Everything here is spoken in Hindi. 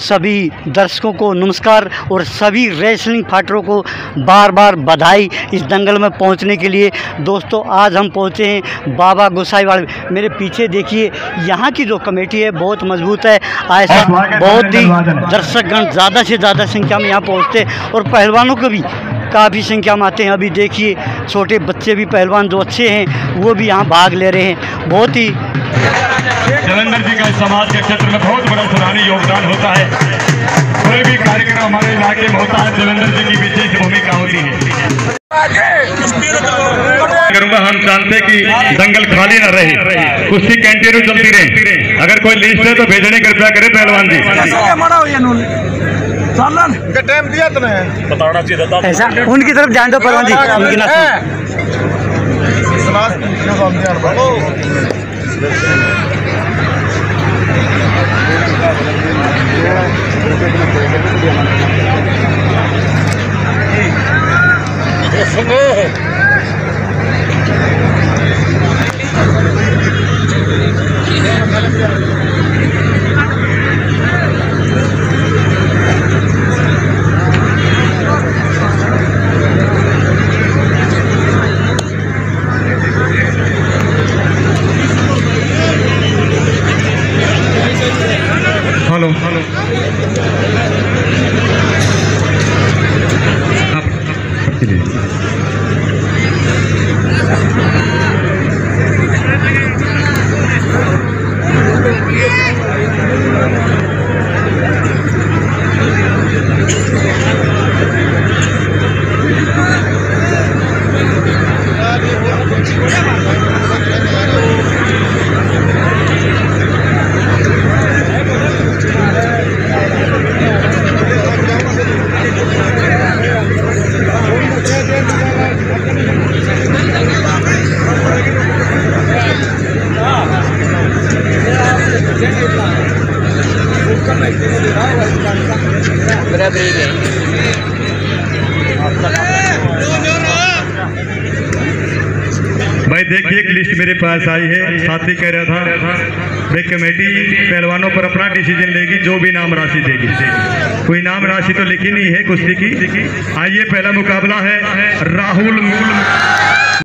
सभी दर्शकों को नमस्कार और सभी रेसलिंग फाइटरों को बार बार बधाई इस दंगल में पहुंचने के लिए। दोस्तों आज हम पहुंचे हैं बाबा गोसाईवाड़। मेरे पीछे देखिए, यहाँ की जो कमेटी है बहुत मजबूत है। ऐसा बहुत ही दर्शकगण ज़्यादा से ज़्यादा संख्या में यहाँ पहुँचते और पहलवानों को भी काफ़ी संख्या में आते हैं। अभी देखिए छोटे बच्चे भी पहलवान जो अच्छे हैं वो भी यहाँ भाग ले रहे हैं। बहुत ही जलंधर जी का समाज के क्षेत्र में बहुत बड़ा सराहनीय योगदान होता है। कोई भी कार्यक्रम हमारे इलाके में होता है, जलंधर जी की विशेष भूमिका होती है। हम जानते कि दंगल खाली न रहे, कुश्ती कंटिन्यू चलती रहे। अगर कोई लिस्ट है तो भेजने कृपया करें पहलवान जी। टाइम दिया तो नहीं बताना चाहिए ऐसा उनकी तरफ ध्यान दो पहलवान जी, उनकी ना हेलो हेलो भाई देखिए एक लिस्ट मेरे पास आई है। साथी कह रहा था भाई कमेटी पहलवानों पर अपना डिसीजन लेगी, जो भी नाम राशि देगी। कोई नाम राशि तो लिखी नहीं है कुश्ती की। आइए पहला मुकाबला है राहुल मूल